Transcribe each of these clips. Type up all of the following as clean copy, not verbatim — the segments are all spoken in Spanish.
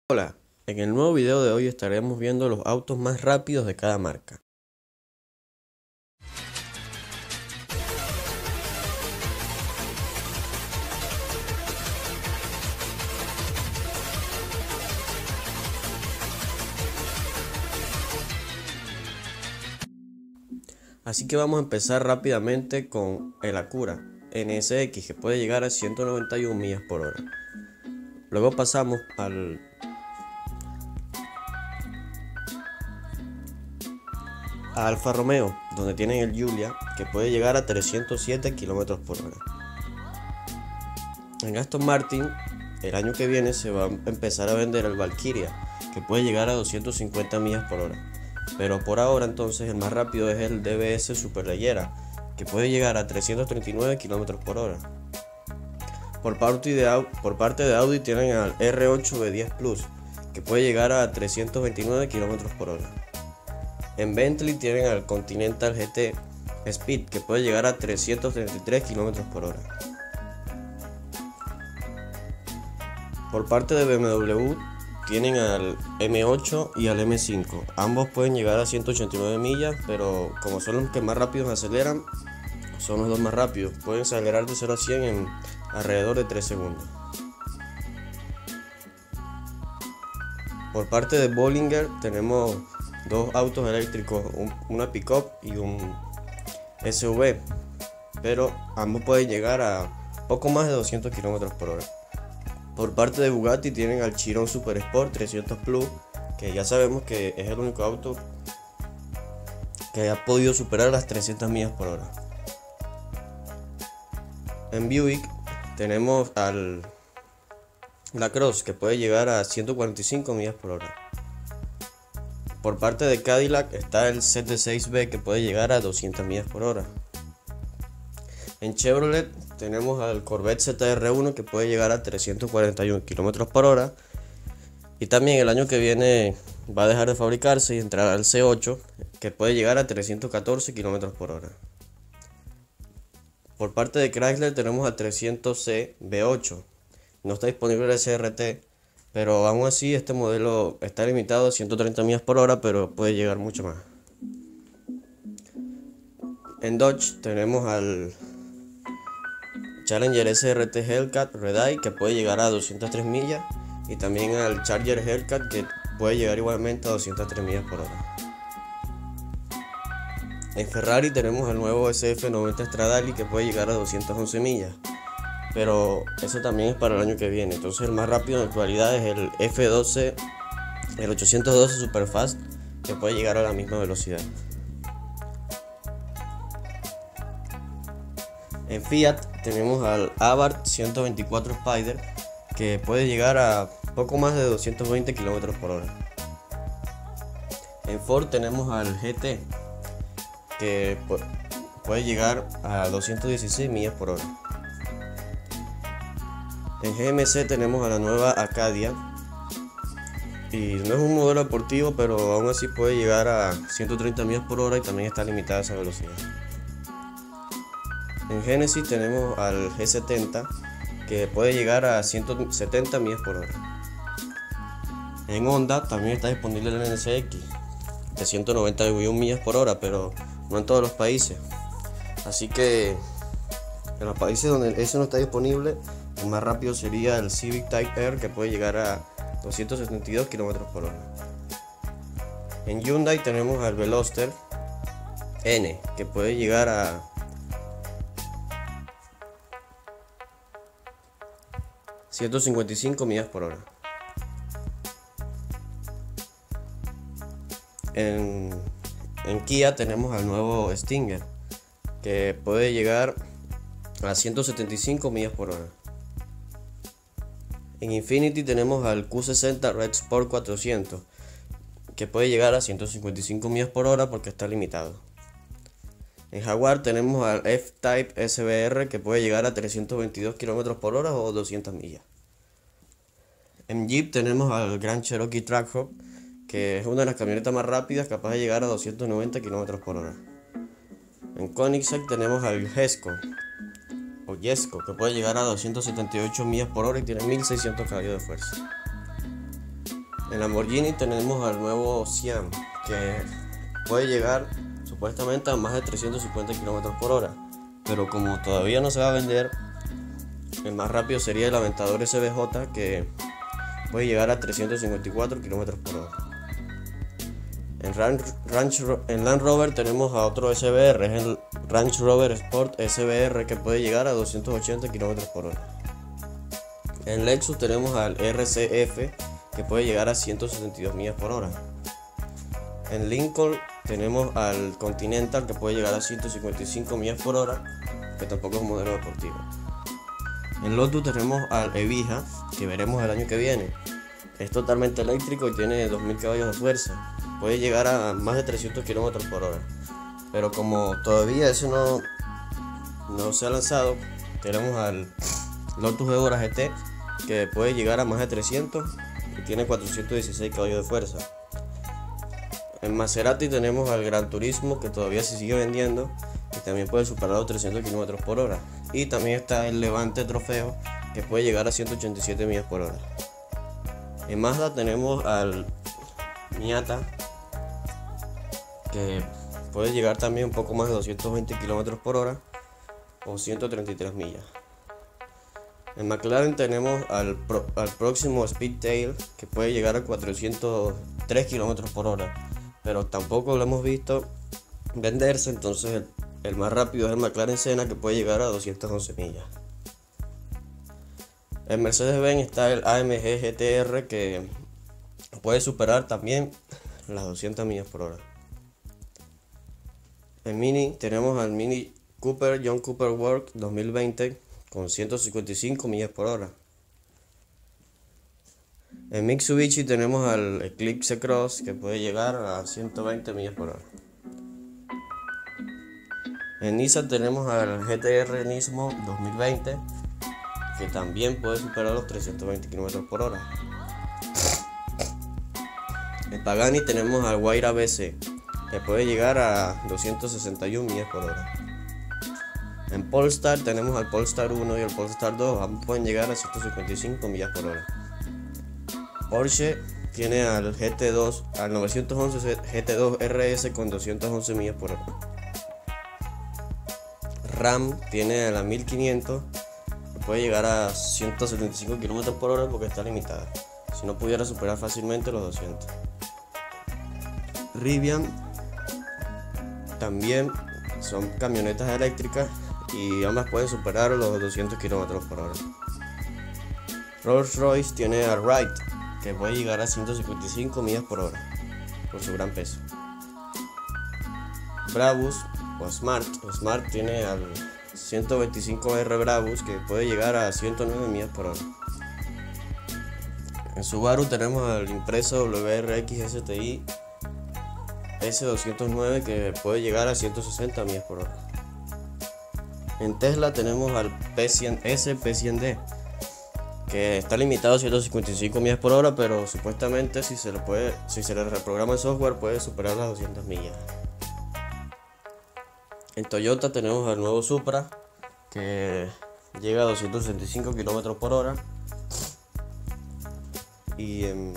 Hola, en el nuevo video de hoy estaremos viendo los autos más rápidos de cada marca. Así que vamos a empezar rápidamente con el Acura NSX, que puede llegar a 191 millas por hora. Luego pasamos al Alfa Romeo, donde tienen el Giulia, que puede llegar a 307 kilómetros por hora. En Aston Martin, el año que viene se va a empezar a vender el Valkyria, que puede llegar a 250 millas por hora. Pero por ahora entonces el más rápido es el DBS Superleggera, que puede llegar a 339 kilómetros por hora. Por parte de Audi tienen al R8 B10 Plus, que puede llegar a 329 kilómetros por hora. En Bentley tienen al Continental GT Speed, que puede llegar a 333 kilómetros por hora. Por parte de BMW tienen al M8 y al M5. Ambos pueden llegar a 189 millas, pero como son los que más rápido aceleran, son los dos más rápidos. Pueden acelerar de 0 a 100 en alrededor de 3 segundos. Por parte de Bollinger tenemos dos autos eléctricos, una pick-up y un SUV, pero ambos pueden llegar a poco más de 200 km por hora. Por parte de Bugatti tienen al Chiron Super Sport 300 Plus, que ya sabemos que es el único auto que ha podido superar las 300 millas por hora. En Buick tenemos al La Cross, que puede llegar a 145 millas por hora. Por parte de Cadillac está el CT6B, que puede llegar a 200 millas por hora. En Chevrolet tenemos al Corvette ZR1, que puede llegar a 341 km por hora. Y también el año que viene va a dejar de fabricarse y entrará al C8, que puede llegar a 314 km por hora. Por parte de Chrysler tenemos al 300C V8. No está disponible el SRT, pero aún así este modelo está limitado a 130 millas por hora, pero puede llegar mucho más. En Dodge tenemos al Challenger SRT Hellcat Red-Eye, que puede llegar a 203 millas, y también al Charger Hellcat, que puede llegar igualmente a 203 millas por hora. En Ferrari tenemos al nuevo SF90 Stradale, que puede llegar a 211 millas, pero eso también es para el año que viene. Entonces el más rápido en la actualidad es el F12, el 812 Superfast, que puede llegar a la misma velocidad. En Fiat tenemos al Abarth 124 Spider, que puede llegar a poco más de 220 km por hora. En Ford tenemos al GT, que puede llegar a 216 millas por hora. En GMC tenemos a la nueva Acadia, y no es un modelo deportivo, pero aún así puede llegar a 130 millas por hora y también está limitada esa velocidad. En Genesis tenemos al G70, que puede llegar a 170 millas por hora. En Honda también está disponible el NSX de 191 millas por hora, pero no en todos los países. Así que en los países donde eso no está disponible, el más rápido sería el Civic Type R, que puede llegar a 272 km por hora. En Hyundai tenemos al Veloster N, que puede llegar a 155 millas por hora. En Kia tenemos al nuevo Stinger, que puede llegar a 175 millas por hora. En Infiniti tenemos al Q60 Red Sport 400, que puede llegar a 155 millas por hora porque está limitado. En Jaguar tenemos al F-Type SBR, que puede llegar a 322 km por hora o 200 millas. En Jeep tenemos al Grand Cherokee Trackhawk, que es una de las camionetas más rápidas, capaz de llegar a 290 km por hora. En Koenigsegg tenemos al Jesko, que puede llegar a 278 millas por hora y tiene 1600 caballos de fuerza. En Lamborghini tenemos al nuevo Siam, que puede llegar supuestamente a más de 350 km por hora, pero como todavía no se va a vender, el más rápido sería el Aventador SVJ, que puede llegar a 354 km por hora. En Land Rover tenemos a otro SVR, es el Range Rover Sport SVR, que puede llegar a 280 km por hora. En Lexus tenemos al RCF, que puede llegar a 162 millas por hora. En Lincoln tenemos al Continental, que puede llegar a 155 millas por hora, que tampoco es un modelo deportivo. En Lotus tenemos al Evija, que veremos el año que viene. Es totalmente eléctrico y tiene 2000 caballos de fuerza. Puede llegar a más de 300 km por hora. Pero como todavía eso no se ha lanzado, tenemos al Lotus Evora GT, que puede llegar a más de 300 y tiene 416 caballos de fuerza. En Maserati tenemos al Gran Turismo, que todavía se sigue vendiendo y también puede superar los 300 km por hora. Y también está el Levante Trofeo, que puede llegar a 187 millas por hora. En Mazda tenemos al Miata, que puede llegar también un poco más de 220 km por hora o 133 millas. En McLaren tenemos al próximo Speedtail, que puede llegar a 403 km por hora, pero tampoco lo hemos visto venderse, entonces el más rápido es el McLaren Senna, que puede llegar a 211 millas. En Mercedes-Benz está el AMG GTR, que puede superar también las 200 millas por hora. En Mini tenemos al Mini Cooper John Cooper Works 2020 con 155 millas por hora. En Mitsubishi tenemos al Eclipse Cross, que puede llegar a 120 millas por hora. En Nissan tenemos al GTR Nismo 2020, que también puede superar los 320 km por hora. En Pagani tenemos al Huayra BC, que puede llegar a 261 millas por hora. En Polestar tenemos al Polestar 1 y el Polestar 2, ambos pueden llegar a 155 millas por hora. Porsche tiene al GT2, al 911 GT2 RS con 211 millas por hora. Ram tiene a la 1500, que puede llegar a 175 km por hora porque está limitada, si no pudiera superar fácilmente los 200. Rivian también son camionetas eléctricas y ambas pueden superar los 200 km por hora. Rolls-Royce tiene a Wright, que puede llegar a 155 millas por hora por su gran peso. Brabus o Smart tiene al 125R Brabus, que puede llegar a 109 millas por hora. En Subaru tenemos al Impreza WRX STI S209, que puede llegar a 160 millas por hora. En Tesla tenemos al P100S P100D, que está limitado a 155 millas por hora, pero supuestamente si se le reprograma el software puede superar las 200 millas. En Toyota tenemos al nuevo Supra, que llega a 265 km por hora. Y en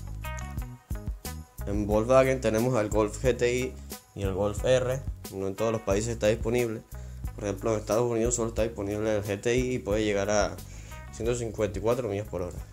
Volkswagen tenemos al Golf GTI y el Golf R. No en todos los países está disponible. Por ejemplo, en Estados Unidos solo está disponible el GTI y puede llegar a 154 millas por hora.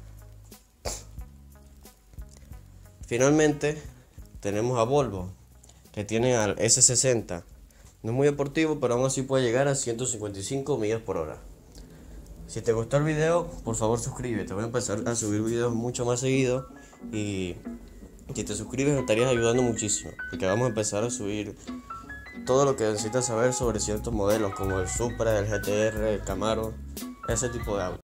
Finalmente tenemos a Volvo, que tiene al S60. No es muy deportivo, pero aún así puede llegar a 155 millas por hora. Si te gustó el video, por favor suscríbete. Voy a empezar a subir videos mucho más seguido y si te suscribes me estarías ayudando muchísimo, porque vamos a empezar a subir todo lo que necesitas saber sobre ciertos modelos como el Supra, el GTR, el Camaro, ese tipo de autos.